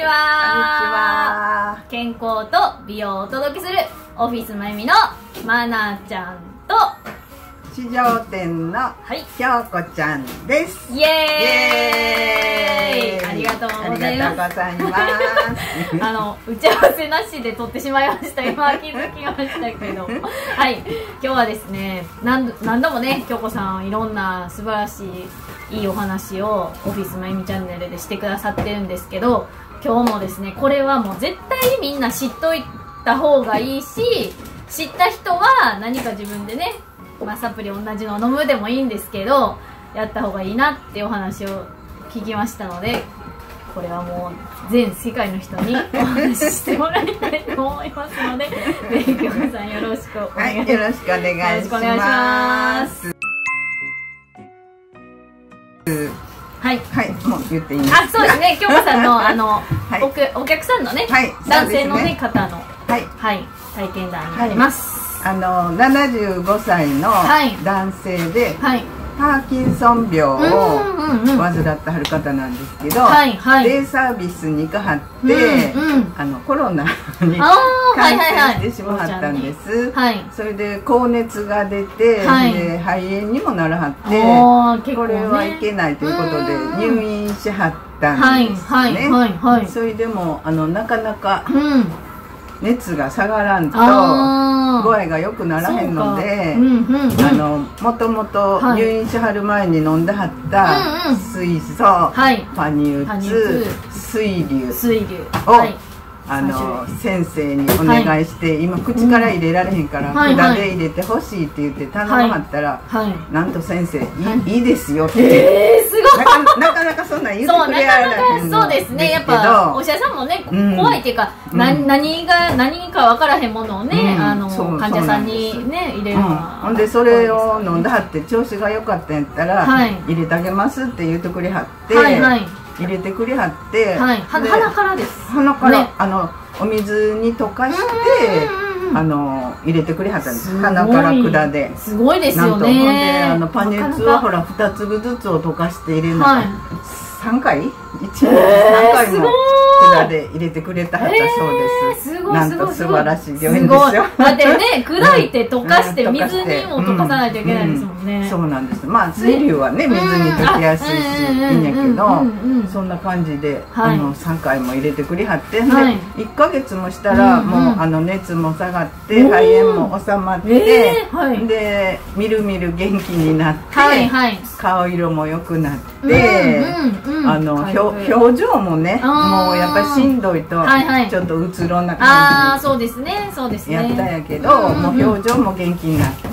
ちは。健康と美容をお届けするオフィスまゆみのまなちゃんと市場店の京子ちゃんです。 イエーイ。ありがとうございます。 ありがとうございます。 打ち合わせなしで撮ってしまいました。今気づきましたけど、はい、今日はですね、何度もね、京子さんいろんな素晴らしいいいお話をオフィスまゆみチャンネルでしてくださってるんですけど、今日もですね、これはもう絶対にみんな知っといた方がいいし、知った人は何か自分でね、サプリ同じのを飲むでもいいんですけど、やった方がいいなっていうお話を聞きましたので、これはもう全世界の人にお話ししてもらいたいと思いますので、ぜひ京子さんよろしくお願いします。 よろしくお願いします。はい、もう言っていいですか？ そうですね、京子さんのお客さんのね、男性のね方の体験談になります。 75歳の男性でパーキンソン病を患ってはる方なんですけど、デイサービスに行かはってコロナに感染してしまったんです。それで高熱が出て、肺炎にもならはって、これはいけないということで入院しはったんですね。それでもなかなか熱が下がらんと具合が良くならへんので、もともと入院しはる前に飲んではった水素、パニュツ、水流を先生にお願いして、今口から入れられへんから管で入れてほしいって言って頼まはったら、なんと先生いいですよって、なかなかそんなん言ってくれられへんの。 そうですね、やっぱお医者さんもね怖いっていうか、何か分からへんものをね患者さんにね入れるのは、 ほんでそれを飲んではって調子が良かったんやったら入れてあげますって言ってくれはって、入れてくれはって、 鼻からです。 鼻からお水に溶かして入れてくれはったんです。鼻から管で。 すごいですよね。 ほんでパニュツはほら2粒ずつを溶かして入れるのが3回1日3回も管で入れてくれたはったそうです。なんと素晴らしい病院ですよ。 だってね、砕いて溶かして水にも溶かさないといけないですもんね。 そうなんです。水流はね水に溶けやすいしいいんやけど、そんな感じで3回も入れてくれはって、1ヶ月もしたらもう熱も下がって肺炎も収まって、でみるみる元気になって顔色も良くなって、表情もねもうやっぱりしんどいとちょっとうつろな感じやったんやけど、もう表情も元気になって、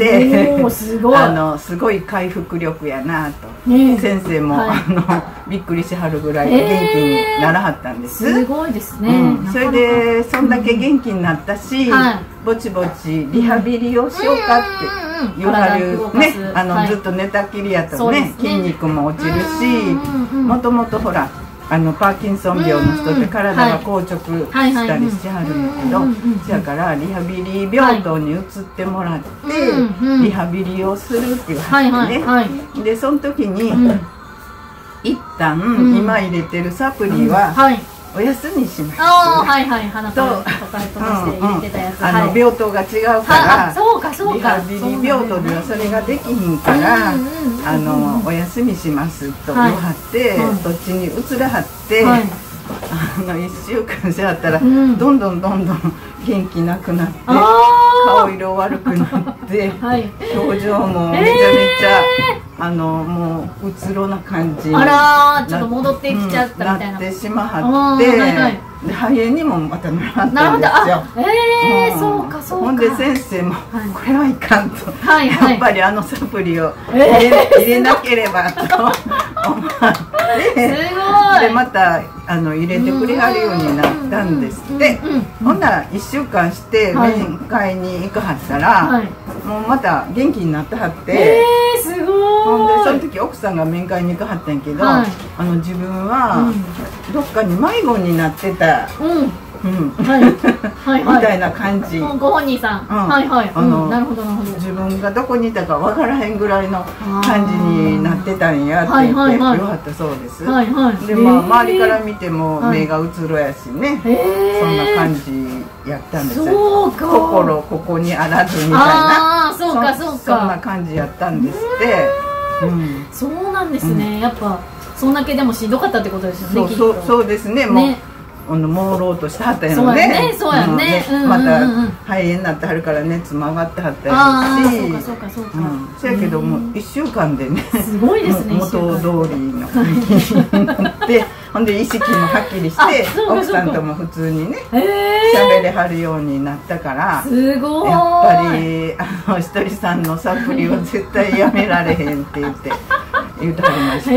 すごい回復力やなと先生もびっくりしはるぐらい元気にならはったんです。 すごいですね。 それでそんだけ元気になったし、ぼちぼちリハビリをしようかって言わはるね、ずっと寝たきりやとね筋肉も落ちるし、もともとほらパーキンソン病の人って体が硬直したりしはるんやけど、そやからリハビリ病棟に移ってもらってリハビリをするっていう話ね。でその時に一旦今入れてるサプリはお休みします。 鼻から溶かして入れてたやつ、 病棟が違うからリハビリ病棟ではそれができひんからお休みしますと言わはって、そっちに移らはって、1週間しはったらどんどん元気なくなって、顔色悪くなって表情もめちゃめちゃもううつろな感じにちょっと戻ってきちゃったみたいな、 なってしまはって、肺炎にもまたならったんですよ。 そうか。 ほんで先生もこれはいかんと、やっぱりサプリを入れなければと思ってでまた入れてくれはるようになったんですって。ほんなら1週間して面会に行かはったらもうまた元気になってはって、 すごい。 ほんでその時奥さんが面会に行かはったんやけど、自分はどっかに迷子になってたみたいな感じ。 ご本人さん。はいはい。なるほどなるほど。 自分がどこにいたか分からへんぐらいの感じになってたんやって言って言わはったそうです。で、まあ周りから見ても目がうつろやしね、そんな感じやったんですよ。心ここにあらずみたいな、そんな感じやったんですって。 そうなんですね。やっぱそんだけでもしんどかったってことですよね。 そうですね。もう朦朧としてはったよね。 そうやね。 また肺炎になってはるから熱も上がってはったやし、そやけども1週間でね、 すごいですね。 元通りの感じになって、ほんで意識もはっきりして奥さんとも普通にね喋れはるようになったから、 すごい。 やっぱりひとりさんのサプリは絶対やめられへんって言って言うてはりました。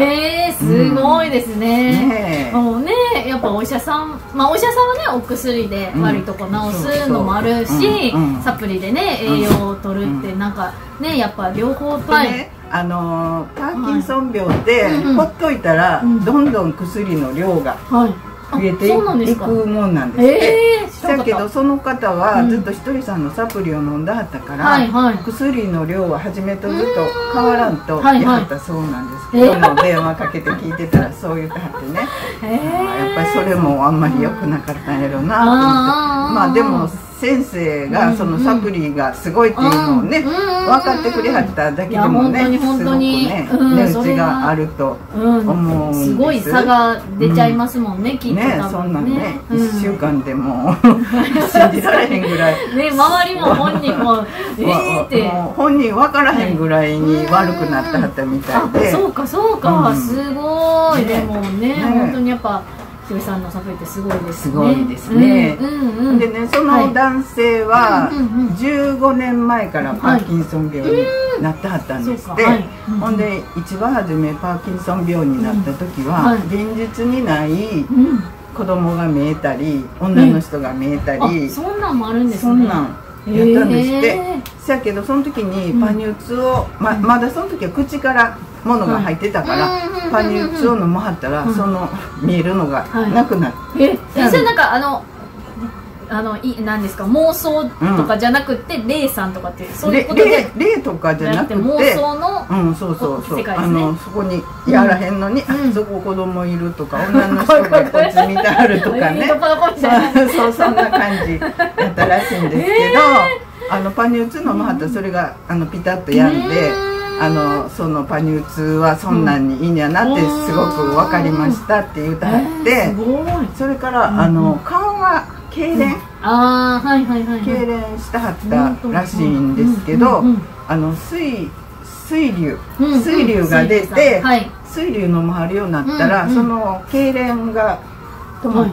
すごいですね。もうね、やっぱお医者さん、まあお医者さんはねお薬で悪いとこ治すのもあるし、サプリでね栄養を取るってなんかね、やっぱ両方とね、 パーキンソン病ってほっといたらどんどん薬の量が増えていくもんなんですって。だけどその方はずっとひとりさんのサプリを飲んだはったから、薬の量は初めとずっと変わらんと言はったそうなんですけども、電話かけて聞いてたらそう言ってはってね、やっぱりそれもあんまり良くなかったんやろうなと思って、まあでも先生がそのサプリがすごいっていうのをね分かってくれはっただけでもね、すごくね値打ちがあると思うんです。 すごい差が出ちゃいますもんね、きっと。 ね、そんなんね1週間でも信じられへんぐらいね、周りも本人もって本人分からへんぐらいに悪くなってはったみたいで。 そうかそうか、すごい。でもね、本当にやっぱひとりさんのサプリってすごいですね。 すごいですね。でね、その男性は15年前からパーキンソン病になってはったんですって。ほんで一番初めパーキンソン病になった時は現実にない子供が見えたり女の人が見えたり、 そんなんもあるんですね。 そんなんやったんですって。せやけどその時にパニュツをまだその時は口からものが入ってたからパニュツを飲まはったらその見えるのがなくなって。 それなんか何ですか、妄想とかじゃなくて霊さんとかってそういうことで、 霊とかじゃなくて妄想のそうそこにやらへんのにそこ子供いるとか女の人がこっち見てあるとかね、そんな感じだったらしいんですけど、パニュツ飲まはったらそれがピタッとやんで、そのパニュツはそんなんにいいんやなってすごく分かりましたって言うてはって、それから顔が痙攣したはったらしいんですけど、水流が出て水流飲まはるようになったらその痙攣が止まって、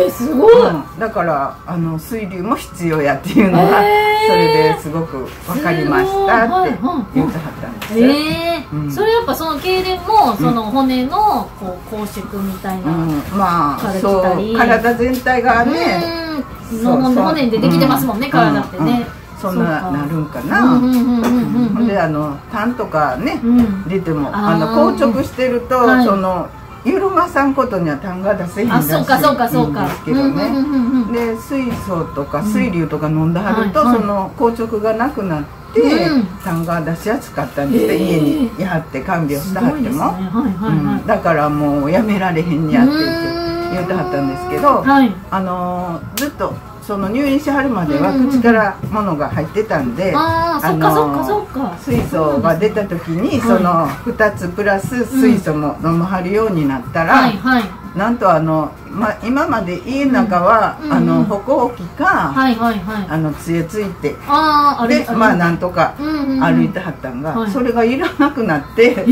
すごい。 だから水流も必要やっていうのがそれですごく分かりましたって言ってはったんです。 それやっぱその痙攣もその骨のこう拘縮みたいな、 まあそう体全体がね骨に出てきてますもんね、体ってね。 そんなるんかな。ほんで痰とかね出ても硬直してるとその緩まさんことには痰が出せへんらしいんですけどね。で水素とか水流とか飲んではるとその硬直がなくなって痰が出しやすかったんですって、家にやって看病してはっても。だからもうやめられへんやって言ってはったんですけど、ずっとその入院しはるまでは口からものが入ってたんで、水素が出た時にその2つプラス水素も飲まはるようになったら、なんと今まで家の中は歩行器か杖ついてでなんとか歩いてはったんが、それがいらなくなって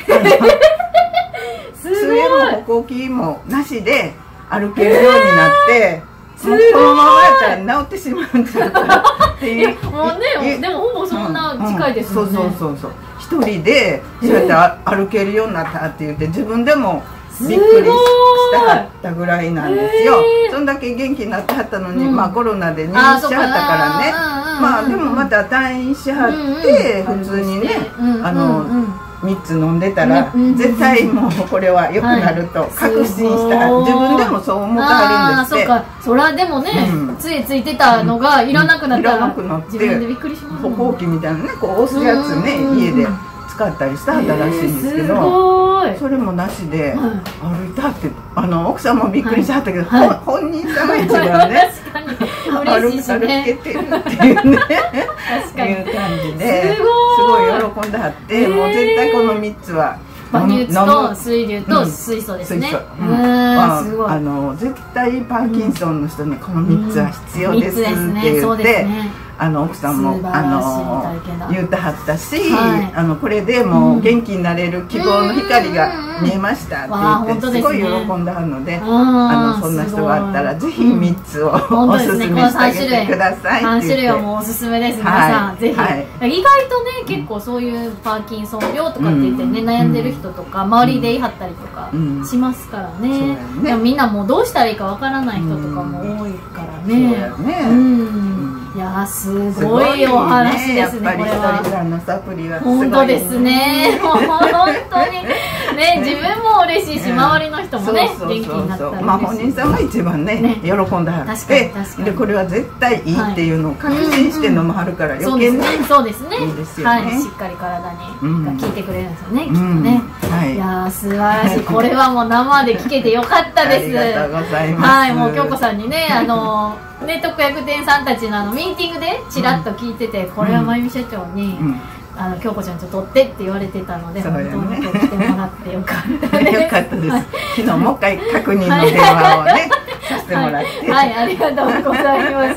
杖も歩行器もなしで歩けるようになって。このままやったら治ってしまうんちゃうかっていう。 もうね、でもほぼそんな近いですもんね。 そう一人でそうやって歩けるようになったって言って自分でもびっくりしたかったぐらいなんですよ。そんだけ元気になってはったのに、コロナで入院しはったからね、でもまた退院しはって普通にね 3つ飲んでたら絶対もうこれは良くなると確信した自分でもそう思ってはるんですって。 そうか、それはでもね、ついついてたのがいらなくなったら自分でびっくりします。 歩行器みたいなね、こう押すやつね、家で使ったりしてはったらしいんですけど、それもなしで歩いてはって、奥さんもびっくりしはったけど、本人さんが一番ね歩けてるっていうねいう感じですごい喜んではって、もう絶対この3つは馬乳と水流と水素ですね。 絶対パーキンソンの人にこの3つは必要ですって言って奥さんも言うてはったし、これでもう元気になれる希望の光が見えましたって言ってすごい喜んではるので、そんな人があったらぜひ3つをおすすめしてあげてください。 3種類はもうおすすめです。皆さんぜひ。意外とね、結構そういうパーキンソン病とかって言ってね、悩んでる人とか周りで言い張ったりとかしますからね。でもみんなもうどうしたらいいかわからない人とかも多いからね。いや、すごいお話ですね。これは。本当ですね。本当にね、自分も嬉しいし、周りの人もね、元気になったら。 まあ本人さんが一番ね、喜んではって、でこれは絶対いいっていうのを確信して飲まはるから余計ね。 そうですね。はい、しっかり体にが効いてくれるんですよね。きっとね。いや、素晴らしい。これはもう生で聞けてよかったです。ありがとうございます。 はい、もう京子さんにね、特約店さんたちのミーティングでちらっと聞いてて、これは真由美社長に京子ちゃんちょっと取ってって言われてたので、本当に今日来てもらってよかったです。 よかったです。昨日もう一回確認の電話をねさせてもらって、 はい、ありがとうございました。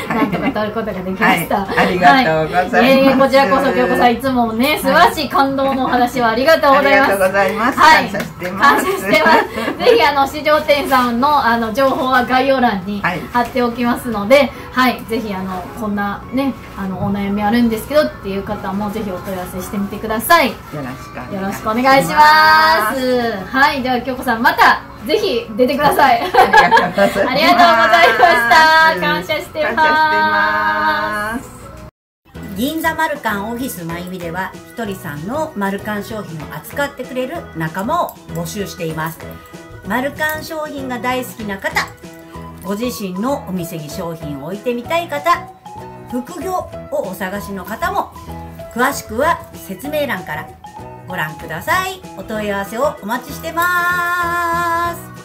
なんとか取ることができました。 ありがとうございます。 こちらこそ京子さんいつもね、素晴らしい感動のお話をありがとうございます。 ありがとうございます。感謝してます。 感謝してます。ぜひ市場店さんの情報は概要欄に貼っておきますので、はい、ぜひこんなねお悩みあるんですけどっていう方もぜひお問い合わせしてみてください。よろしくお願いします。はい、では京子さんまたぜひ出てください。ありがとうございました。感謝してます。 銀座マルカンオフィスまゆみではひとりさんのマルカン商品を扱ってくれる仲間を募集しています。マルカン商品が大好きな方、ご自身のお店に商品を置いてみたい方、副業をお探しの方も詳しくは説明欄からご覧ください。お問い合わせをお待ちしてます。